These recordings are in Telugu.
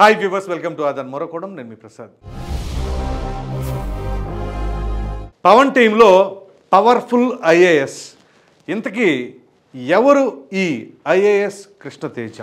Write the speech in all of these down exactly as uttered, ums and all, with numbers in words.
హాయ్ వ్యూవర్స్, వెల్కమ్ టు ఆదాన్ మరొకడం. నేను మీ ప్రసాద్. పవన్ టీంలో పవర్ఫుల్ ఐఏఎస్. ఇంతకీ ఎవరు ఈ ఐఏఎస్ కృష్ణతేజ?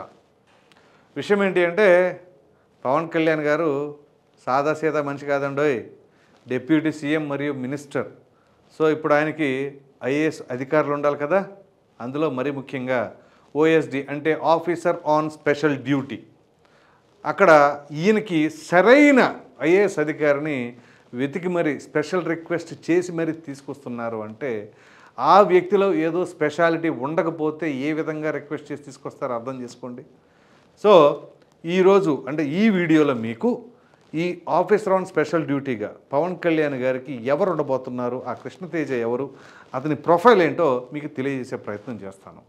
విషయం ఏంటి అంటే, పవన్ కళ్యాణ్ గారు సాదాసీదా మనిషి కాదండోయ్, డిప్యూటీ సీఎం మరియు మినిస్టర్. సో ఇప్పుడు ఆయనకి ఐఏఎస్ అధికారులు ఉండాలి కదా. అందులో మరీ ముఖ్యంగా ఓఎస్డి అంటే ఆఫీసర్ ఆన్ స్పెషల్ డ్యూటీ. అక్కడ ఈయనకి సరైన ఐఏఎస్ అధికారిని వెతికి మరి స్పెషల్ రిక్వెస్ట్ చేసి మరి తీసుకొస్తున్నారు. అంటే ఆ వ్యక్తిలో ఏదో స్పెషాలిటీ ఉండకపోతే ఏ విధంగా రిక్వెస్ట్ చేసి తీసుకొస్తారో అర్థం చేసుకోండి. సో ఈరోజు అంటే ఈ వీడియోలో మీకు ఈ ఆఫీసర్ ఆన్ స్పెషల్ డ్యూటీగా పవన్ కళ్యాణ్ గారికి ఎవరు ఉండబోతున్నారు, ఆ కృష్ణతేజ ఎవరు, అతని ప్రొఫైల్ ఏంటో మీకు తెలియజేసే ప్రయత్నం చేస్తాను.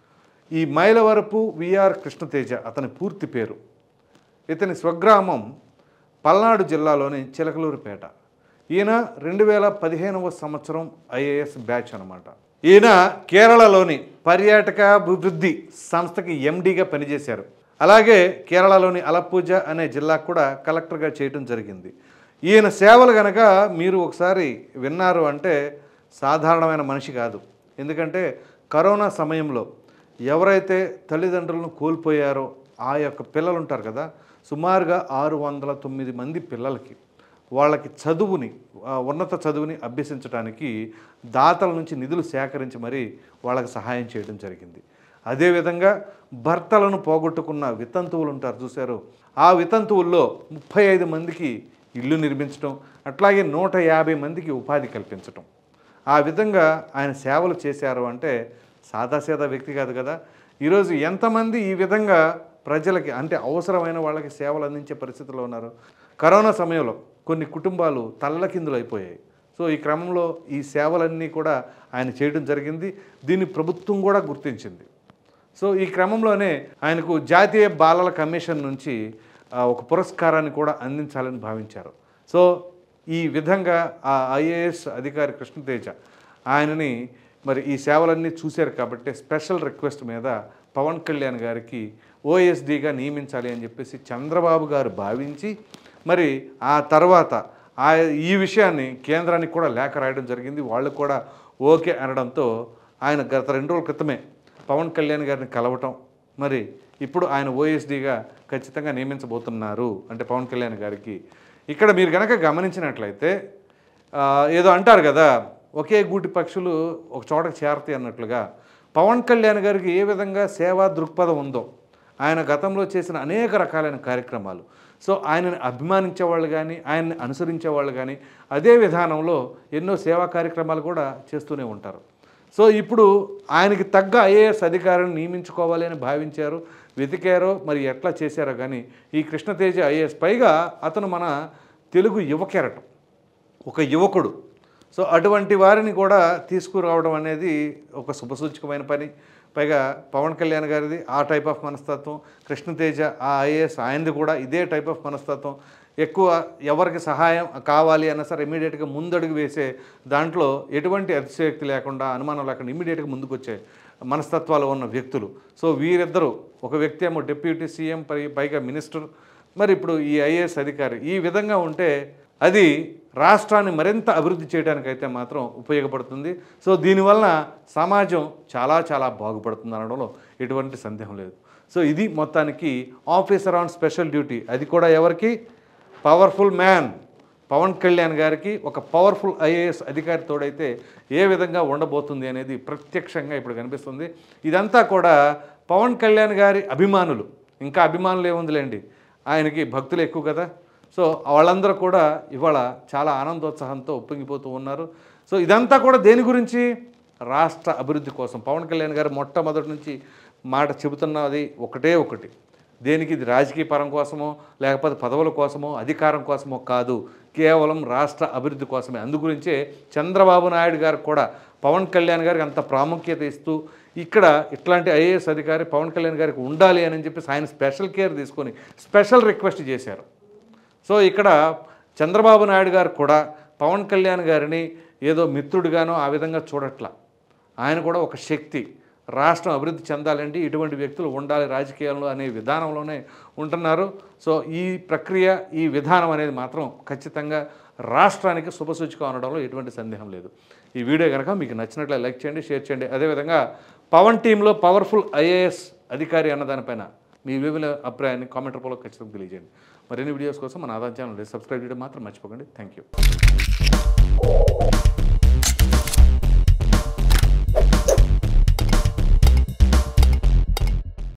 ఈ మైలవరపు విఆర్ కృష్ణతేజ అతని పూర్తి పేరు. ఇతని స్వగ్రామం పల్నాడు జిల్లాలోని చిలకలూరిపేట. ఈయన రెండు వేల పదిహేనవ సంవత్సరం ఐఏఎస్ బ్యాచ్ అనమాట. ఈయన కేరళలోని పర్యాటక అభివృద్ధి సంస్థకి ఎండీగా పనిచేశారు. అలాగే కేరళలోని అలప్పూజ అనే జిల్లాకు కూడా కలెక్టర్గా చేయడం జరిగింది. ఈయన సేవలు కనుక మీరు ఒకసారి విన్నారు అంటే సాధారణమైన మనిషి కాదు. ఎందుకంటే కరోనా సమయంలో ఎవరైతే తల్లిదండ్రులను కోల్పోయారో ఆ యొక్క పిల్లలు ఉంటారు కదా, సుమారుగా ఆరు వందల తొమ్మిది మంది పిల్లలకి వాళ్ళకి చదువుని ఉన్నత చదువుని అభ్యసించడానికి దాతల నుంచి నిధులు సేకరించి మరీ వాళ్ళకి సహాయం చేయడం జరిగింది. అదేవిధంగా భర్తలను పోగొట్టుకున్న వితంతువులు ఉంటారు చూశారు, ఆ వితంతువుల్లో ముప్పై ఐదు మందికి ఇల్లు నిర్మించడం, అట్లాగే నూట యాభై మందికి ఉపాధి కల్పించటం. ఆ విధంగా ఆయన సేవలు చేశారు. అంటే సాదాసీదా వ్యక్తి కాదు కదా. ఈరోజు ఎంతమంది ఈ విధంగా ప్రజలకి అంటే అవసరమైన వాళ్ళకి సేవలు అందించే పరిస్థితిలో ఉన్నారు. కరోనా సమయంలో కొన్ని కుటుంబాలు తల్లకిందులు అయిపోయాయి. సో ఈ క్రమంలో ఈ సేవలన్నీ కూడా ఆయన చేయడం జరిగింది. దీన్ని ప్రభుత్వం కూడా గుర్తించింది. సో ఈ క్రమంలోనే ఆయనకు జాతీయ బాలల కమిషన్ నుంచి ఒక పురస్కారాన్ని కూడా అందించాలని భావించారు. సో ఈ విధంగా ఆ ఐఏఎస్ అధికారి కృష్ణతేజ ఆయనని మరి ఈ సేవలన్నీ చూశారు కాబట్టి స్పెషల్ రిక్వెస్ట్ మీద పవన్ కళ్యాణ్ గారికి ఓఎస్డీగా నియమించాలి అని చెప్పేసి చంద్రబాబు గారు భావించి మరి ఆ తర్వాత ఆ ఈ విషయాన్ని కేంద్రానికి కూడా లేఖ రాయడం జరిగింది. వాళ్ళు కూడా ఓకే అనడంతో ఆయన గత రెండు రోజుల క్రితమే పవన్ కళ్యాణ్ గారిని కలవటం, మరి ఇప్పుడు ఆయన ఓఎస్డీగా ఖచ్చితంగా నియమించబోతున్నారు అంటే పవన్ కళ్యాణ్ గారికి. ఇక్కడ మీరు కనుక గమనించినట్లయితే ఏదో అంటారు కదా, ఒకే గూటి పక్షులు ఒక చోటకు చేరతాయి అన్నట్లుగా పవన్ కళ్యాణ్ గారికి ఏ విధంగా సేవా దృక్పథం ఉందో, ఆయన గతంలో చేసిన అనేక రకాలైన కార్యక్రమాలు, సో ఆయనని అభిమానించే వాళ్ళు కానీ ఆయన్ని అనుసరించే వాళ్ళు కానీ అదే విధానంలో ఎన్నో సేవా కార్యక్రమాలు కూడా చేస్తూనే ఉంటారు. సో ఇప్పుడు ఆయనకి తగ్గ ఐఏఎస్ అధికారిని నియమించుకోవాలి అని భావించారు, వెతికారో మరి ఎట్లా చేశారో కానీ ఈ కృష్ణతేజ ఐఏఎస్, పైగా అతను మన తెలుగు యువకెరటం, ఒక యువకుడు. సో అటువంటి వారిని కూడా తీసుకురావడం అనేది ఒక శుభసూచకమైన పని. పైగా పవన్ కళ్యాణ్ గారిది ఆ టైప్ ఆఫ్ మనస్తత్వం, కృష్ణతేజ ఆ ఐఏఎస్ ఆయనది కూడా ఇదే టైప్ ఆఫ్ మనస్తత్వం. ఎక్కువ ఎవరికి సహాయం కావాలి అన్న సరే ఇమీడియట్గా ముందడుగు వేసే దాంట్లో ఎటువంటి అతిశయోక్తి లేకుండా అనుమానం లేకుండా ఇమీడియట్గా ముందుకు వచ్చే మనస్తత్వాలు ఉన్న వ్యక్తులు. సో వీరిద్దరూ, ఒక వ్యక్తి ఏమో డిప్యూటీ సీఎం పై పైగా మినిస్టర్, మరి ఇప్పుడు ఈ ఐఏఎస్ అధికారి, ఈ విధంగా ఉంటే అది రాష్ట్రాన్ని మరింత అభివృద్ధి చేయడానికైతే మాత్రం ఉపయోగపడుతుంది. సో దీనివల్ల సమాజం చాలా చాలా బాగుపడుతుంది అనడంలో ఎటువంటి సందేహం లేదు. సో ఇది మొత్తానికి ఆఫీసర్ ఆన్ స్పెషల్ డ్యూటీ, అది కూడా ఎవరికి, పవర్ఫుల్ మ్యాన్ పవన్ కళ్యాణ్ గారికి ఒక పవర్ఫుల్ ఐఏఎస్ అధికారి తోడైతే ఏ విధంగా ఉండబోతుంది అనేది ప్రత్యక్షంగా ఇప్పుడు కనిపిస్తుంది. ఇదంతా కూడా పవన్ కళ్యాణ్ గారి అభిమానులు, ఇంకా అభిమానులు ఏముందిలేండి, ఆయనకి భక్తులు ఎక్కువ కదా. సో వాళ్ళందరూ కూడా ఇవాళ చాలా ఆనందోత్సాహంతో ఉప్పొంగిపోతూ ఉన్నారు. సో ఇదంతా కూడా దేని గురించి, రాష్ట్ర అభివృద్ధి కోసం. పవన్ కళ్యాణ్ గారు మొట్టమొదటి నుంచి మాట చెబుతున్నది ఒకటే ఒకటి, దేనికి, ఇది రాజకీయ పరం కోసమో లేకపోతే పదవుల కోసమో అధికారం కోసమో కాదు, కేవలం రాష్ట్ర అభివృద్ధి కోసమే. అందుగురించే చంద్రబాబు నాయుడు గారు కూడా పవన్ కళ్యాణ్ గారికి అంత ప్రాముఖ్యత ఇస్తూ ఇక్కడ ఇట్లాంటి ఐఏఎస్ అధికారి పవన్ కళ్యాణ్ గారికి ఉండాలి అని చెప్పేసి ఆయన స్పెషల్ కేర్ తీసుకొని స్పెషల్ రిక్వెస్ట్ చేశారు. సో ఇక్కడ చంద్రబాబు నాయుడు గారు కూడా పవన్ కళ్యాణ్ గారిని ఏదో మిత్రుడిగానో ఆ విధంగా చూడట్లా, ఆయన కూడా ఒక శక్తి. రాష్ట్రం అభివృద్ధి చెందాలంటే ఇటువంటి వ్యక్తులు ఉండాలి రాజకీయాల్లో అనే విధానంలోనే ఉంటున్నారు. సో ఈ ప్రక్రియ ఈ విధానం అనేది మాత్రం ఖచ్చితంగా రాష్ట్రానికి శుభసూచికం అనడంలో ఎటువంటి సందేహం లేదు. ఈ వీడియో కనుక మీకు నచ్చినట్లయితే లైక్ చేయండి, షేర్ చేయండి. అదేవిధంగా పవన్ టీంలో పవర్ఫుల్ ఐఏఎస్ అధికారి అన్నదానిపైన మీ విలువైన అభిప్రాయాన్ని కామెంట్ రూపంలో ఖచ్చితంగా తెలియజేయండి. మరిన్ని వీడియోస్ కోసం మన ఆదాయం ఛానల్ సబ్స్క్రైబ్ చేయడం మాత్రం మర్చిపోకండి. Thank you.